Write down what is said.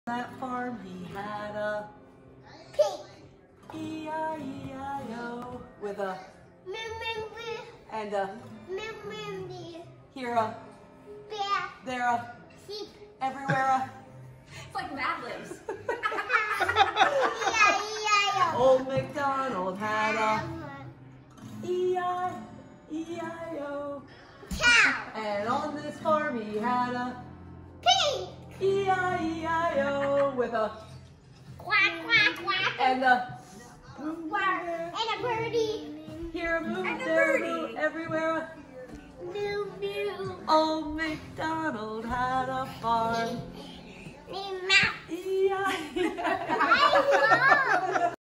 that farm he had a pig. E-I-E-I-O with a and a here a bear, there a sheep, everywhere a. It's like Mad Libs. E-I-E-I-O. Old MacDonald had a E-I-E-I-O. Cow, And on this farm he had a pig, E-I-E-I-O with a quack, quack, quack, and a quack, and a birdie, here a moo, And a there a birdie. moo, everywhere a. moo, moo, Old MacDonald had a farm. me, mouse. E-I-E-I-O. I love